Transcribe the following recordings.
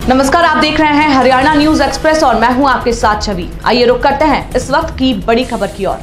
नमस्कार, आप देख रहे हैं हरियाणा न्यूज एक्सप्रेस और मैं हूं आपके साथ छवि। आइए रुक करते हैं इस वक्त की बड़ी खबर की ओर।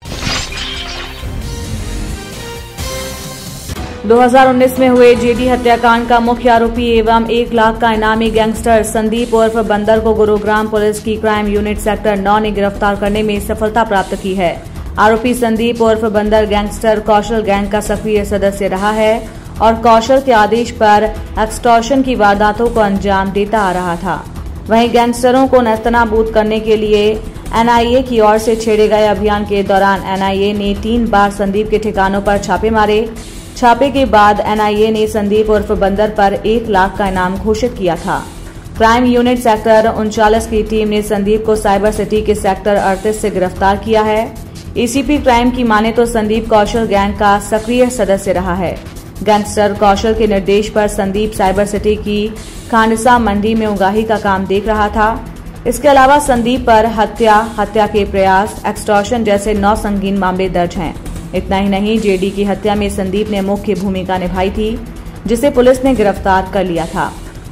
2019 में हुए जेडी हत्याकांड का मुख्य आरोपी एवं 1 लाख का इनामी गैंगस्टर संदीप उर्फ बंदर को गुरुग्राम पुलिस की क्राइम यूनिट सेक्टर 9 ने गिरफ्तार करने में सफलता प्राप्त की है। आरोपी संदीप उर्फ बंदर गैंगस्टर कौशल गैंग का सक्रिय सदस्य रहा है और कौशल के आदेश पर एक्सटॉर्शन की वारदातों को अंजाम देता आ रहा था। वहीं गैंगस्टरों को नेस्तनाबूद करने के लिए एनआईए की ओर से छेड़े गए अभियान के दौरान एनआईए ने 3 बार संदीप के ठिकानों पर छापे मारे। छापे के बाद एनआईए ने संदीप उर्फ बंदर पर 1 लाख का इनाम घोषित किया था। क्राइम यूनिट सेक्टर 39 की टीम ने संदीप को साइबर सिटी के सेक्टर 38 से गिरफ्तार किया है। एसीपी क्राइम की माने तो संदीप कौशल गैंग का सक्रिय सदस्य रहा है। गैंगस्टर कौशल के निर्देश पर संदीप साइबर सिटी की खांडसा मंडी में उगाही का काम देख रहा था। इसके अलावा संदीप पर हत्या के प्रयास, एक्सटॉर्शन जैसे 9 संगीन मामले दर्ज हैं। इतना ही नहीं, जेडी की हत्या में संदीप ने मुख्य भूमिका निभाई थी, जिसे पुलिस ने गिरफ्तार कर लिया था।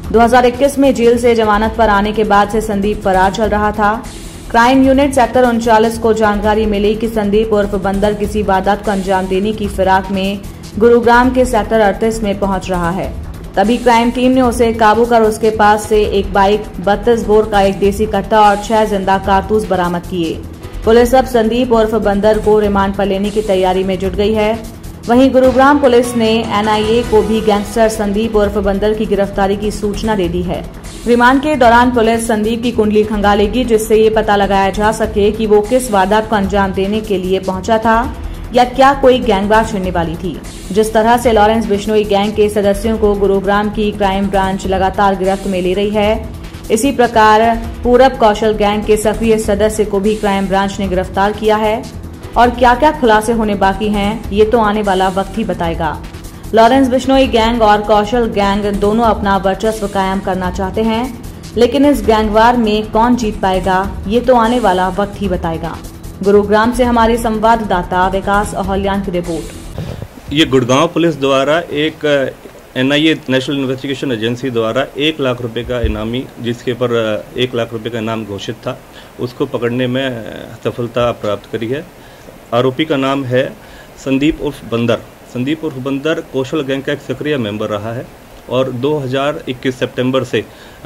2021 में जेल से जमानत पर आने के बाद से संदीप फरार चल रहा था। क्राइम यूनिट सेक्टर 39 को जानकारी मिली कि संदीप उर्फ बंदर किसी वारदात को अंजाम देने की फिराक में गुरुग्राम के सेक्टर 38 में पहुंच रहा है। तभी क्राइम टीम ने उसे काबू कर उसके पास से एक बाइक, 32 बोर का एक देसी कट्टा और 6 जिंदा कारतूस बरामद किए। पुलिस अब संदीप उर्फ बंदर को रिमांड पर लेने की तैयारी में जुट गई है। वहीं गुरुग्राम पुलिस ने एनआईए को भी गैंगस्टर संदीप उर्फ बंदर की गिरफ्तारी की सूचना दे दी है। रिमांड के दौरान पुलिस संदीप की कुंडली खंगालेगी, जिससे ये पता लगाया जा सके कि वो किस वारदात को अंजाम देने के लिए पहुंचा था या क्या कोई गैंगवार छिड़ने वाली थी। जिस तरह से लॉरेंस बिश्नोई गैंग के सदस्यों को गुरुग्राम की क्राइम ब्रांच लगातार गिरफ्त में ले रही है, इसी प्रकार पूरब कौशल गैंग के सक्रिय सदस्य को भी क्राइम ब्रांच ने गिरफ्तार किया है। और क्या क्या खुलासे होने बाकी हैं, ये तो आने वाला वक्त ही बताएगा। लॉरेंस बिश्नोई गैंग और कौशल गैंग दोनों अपना वर्चस्व कायम करना चाहते हैं, लेकिन इस गैंगवार में कौन जीत पाएगा, ये तो आने वाला वक्त ही बताएगा। गुरुग्राम से हमारे संवाददाता विकास अहल्यान की रिपोर्ट। ये गुड़गांव पुलिस द्वारा एक एनआईए नेशनल इन्वेस्टिगेशन एजेंसी द्वारा 1 लाख रुपए का इनामी, जिसके ऊपर 1 लाख रुपए का इनाम घोषित था, उसको पकड़ने में सफलता प्राप्त करी है। आरोपी का नाम है संदीप उर्फ बंदर। संदीप उर्फ बंदर कौशल गैंग का एक सक्रिय मेंबर रहा है और 2021 सितंबर से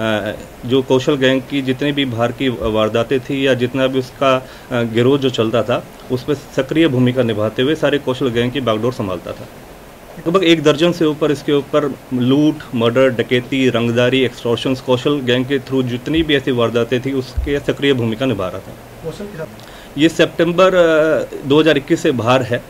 जो कौशल गैंग की जितनी भी बाहर की वारदातें थी या जितना भी उसका गिरोह जो चलता था, उसमें सक्रिय भूमिका निभाते हुए सारे कौशल गैंग की बागडोर संभालता था। लगभग 1 दर्जन से ऊपर इसके ऊपर लूट, मर्डर, डकैती, रंगदारी, एक्सटॉर्शन कौशल गैंग के थ्रू जितनी भी ऐसी वारदातें थी, उसके सक्रिय भूमिका निभा रहा था। ये सितंबर 2021 से बाहर है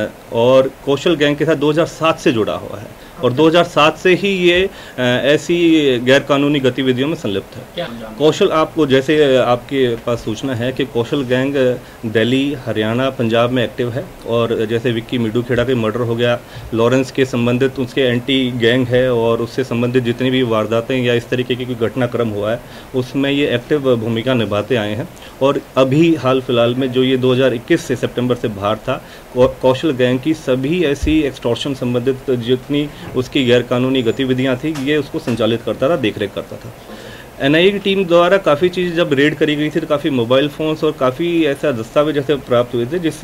और कौशल गैंग के साथ 2007 से जुड़ा हुआ है और 2007 से ही ये ऐसी गैर कानूनी गतिविधियों में संलिप्त है। कौशल, आपको जैसे आपके पास सूचना है कि कौशल गैंग दिल्ली, हरियाणा, पंजाब में एक्टिव है और जैसे विक्की मिडू खेड़ा के मर्डर हो गया, लॉरेंस के संबंधित उसके एंटी गैंग है और उससे संबंधित जितनी भी वारदातें या इस तरीके की कोई घटनाक्रम हुआ है, उसमें ये एक्टिव भूमिका निभाते आए हैं। और अभी हाल फिलहाल में जो ये 2021 से सितंबर से बाहर था, कौशल गैंग की सभी ऐसी एक्सटॉर्शन संबंधित जितनी उसकी गैरकानूनी गतिविधियां थी, ये उसको संचालित करता था, देखरेख करता था। एनआईए की टीम द्वारा काफ़ी चीज़ जब रेड करी गई थी तो काफ़ी मोबाइल फ़ोन्स और काफ़ी ऐसा दस्तावेज जैसे प्राप्त हुए थे, जिससे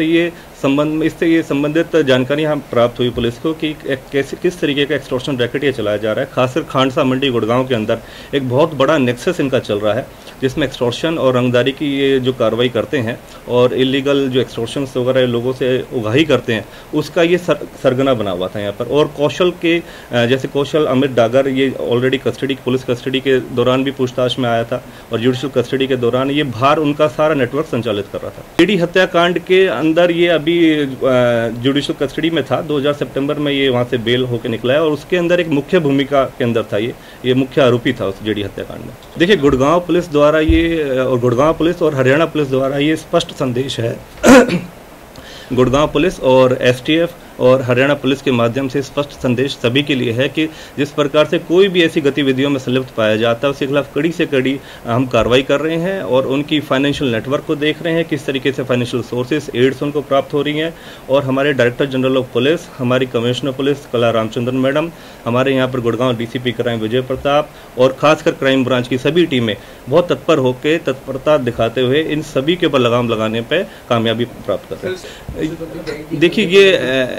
ये संबंधित जानकारी हम प्राप्त हुई पुलिस को कि किस तरीके का एक्सटॉर्शन रैकेट ये चलाया जा रहा है। खासकर खांडसा मंडी गुड़गांव के अंदर एक बहुत बड़ा नेक्सस इनका चल रहा है, जिसमें एक्सटॉर्शन और रंगदारी की ये जो कार्रवाई करते हैं और इलीगल जो एक्सटॉर्शन वगैरह लोगों से उगाही करते हैं, उसका ये सरगना बना हुआ था यहाँ पर। और कौशल के जैसे कौशल अमित डागर, ये ऑलरेडी पुलिस कस्टडी के दौरान भी पूछताछ में आया था और जुडिशियल कस्टडी के दौरान ये बाहर उनका सारा नेटवर्क संचालित कर रहा था। जेडी हत्याकांड के अंदर ये अभी जुडिशियल कस्टडी में था, 2000 सितंबर में ये वहाँ से बेल होकर निकला है और उसके अंदर एक मुख्य भूमिका के अंदर था, ये मुख्य आरोपी था उस जेडी हत्याकांड में। देखिए, गुड़गांव पुलिस द्वारा ये और गुड़गांव पुलिस और हरियाणा पुलिस द्वारा ये स्पष्ट संदेश है गुड़गांव पुलिस और एसटीएफ और हरियाणा पुलिस के माध्यम से स्पष्ट संदेश सभी के लिए है कि जिस प्रकार से कोई भी ऐसी गतिविधियों में संलिप्त पाया जाता है उसके खिलाफ कड़ी से कड़ी हम कार्रवाई कर रहे हैं और उनकी फाइनेंशियल नेटवर्क को देख रहे हैं, किस तरीके से फाइनेंशियल सोर्सेज एड्स उनको प्राप्त हो रही हैं। और हमारे डायरेक्टर जनरल ऑफ पुलिस, हमारी commissioner police Kala Ramachandran madam, हमारे यहाँ पर गुड़गांव डीसीपी क्राइम विजय प्रताप और खासकर क्राइम ब्रांच की सभी टीमें बहुत तत्पर होकर तत्परता दिखाते हुए इन सभी के ऊपर लगाम लगाने पर कामयाबी प्राप्त कर रहे हैं। देखिए, ये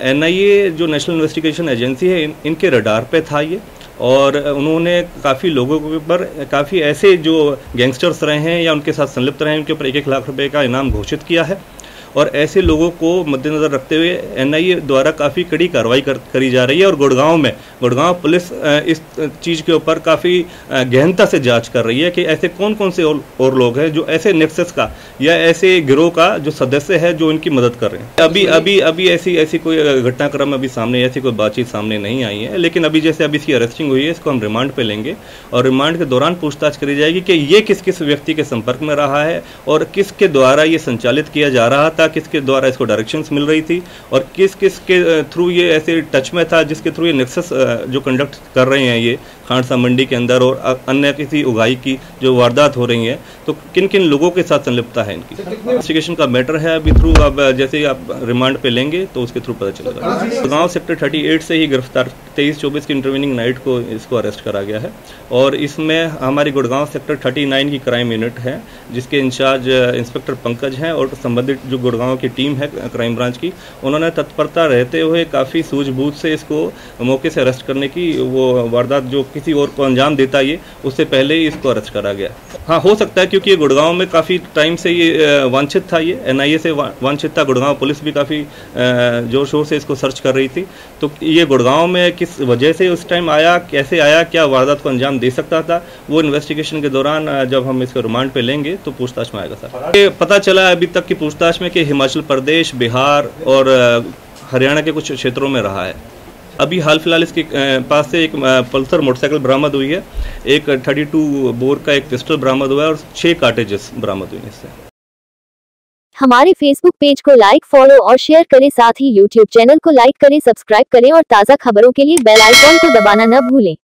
एनआईए जो नेशनल इन्वेस्टिगेशन एजेंसी है, इनके रडार पे था ये, और उन्होंने काफ़ी लोगों के ऊपर, काफ़ी ऐसे जो गैंगस्टर्स रहे हैं या उनके साथ संलिप्त रहे हैं, उनके ऊपर 1-1 लाख रुपए का इनाम घोषित किया है। और ऐसे लोगों को मद्देनजर रखते हुए एनआईए द्वारा काफ़ी कड़ी कार्रवाई करी जा रही है। और गुड़गांव पुलिस इस चीज़ के ऊपर काफ़ी गहनता से जांच कर रही है कि ऐसे कौन कौन से और लोग हैं जो ऐसे नेक्सस का या ऐसे गिरोह का जो सदस्य है जो इनकी मदद कर रहे हैं। अभी ऐसी कोई घटनाक्रम अभी सामने, ऐसी कोई बातचीत सामने नहीं आई है। लेकिन अभी जैसे अभी इसकी अरेस्टिंग हुई है, इसको हम रिमांड पे लेंगे और रिमांड के दौरान पूछताछ करी जाएगी कि ये किस किस व्यक्ति के संपर्क में रहा है और किसके द्वारा ये संचालित किया जा रहा था, किसके द्वारा इसको डायरेक्शंस मिल रही थी और किस किस के थ्रू ये ऐसे टच में था, जिसके थ्रू ये नेक्सस जो कंडक्ट कर रहे हैं ये खांडसा मंडी के अंदर और अन्य किसी उगाई की जो वारदात हो रही है, तो किन किन लोगों के साथ संलिप्तता है इनकी। इन्वेस्टिगेशन का मैटर है अभी थ्रू, अब जैसे ही आप रिमांड पे लेंगे तो उसके थ्रू पता चलेगा। गांव सेक्टर 38 से ही गिरफ्तार 23-24 की इंटरवीनिंग नाइट को इसको अरेस्ट करा गया है और इसमें हमारी गुड़गांव सेक्टर 39 की क्राइम यूनिट है जिसके इंचार्ज इंस्पेक्टर पंकज हैं और संबंधित जो गुड़गांव की टीम है क्राइम ब्रांच की, उन्होंने तत्परता रहते हुए काफ़ी सूझबूझ से इसको मौके से अरेस्ट करने की, वो वारदात जो किसी और को अंजाम देता ये, उससे पहले ही इसको अरेस्ट करा गया। हाँ, हो सकता है क्योंकि ये गुड़गांव में काफ़ी टाइम से ये वांछित था, ये एनआईए से वांछित था। गुड़गांव पुलिस भी काफ़ी जोर शोर से इसको सर्च कर रही थी। तो ये गुड़गांव में किस वजह से उस टाइम आया, कैसे आया, क्या वारदात को अंजाम दे सकता था, वो इन्वेस्टिगेशन के दौरान जब हम इसको रिमांड पे लेंगे तो पूछताछ में आएगा सर। ये पता चला अभी तक की पूछताछ में कि हिमाचल प्रदेश, बिहार और हरियाणा के कुछ क्षेत्रों में रहा है। अभी हाल फिलहाल इसके पास से एक पल्सर मोटरसाइकिल बरामद हुई है, एक 32 बोर का एक पिस्टल बरामद हुआ है और 6 कार्टेजेस बरामद हुई है इससे। हमारे फेसबुक पेज को लाइक, फॉलो और शेयर करें, साथ ही यूट्यूब चैनल को लाइक करें, सब्सक्राइब करें और ताज़ा खबरों के लिए बेल आइकॉन को दबाना न भूलें।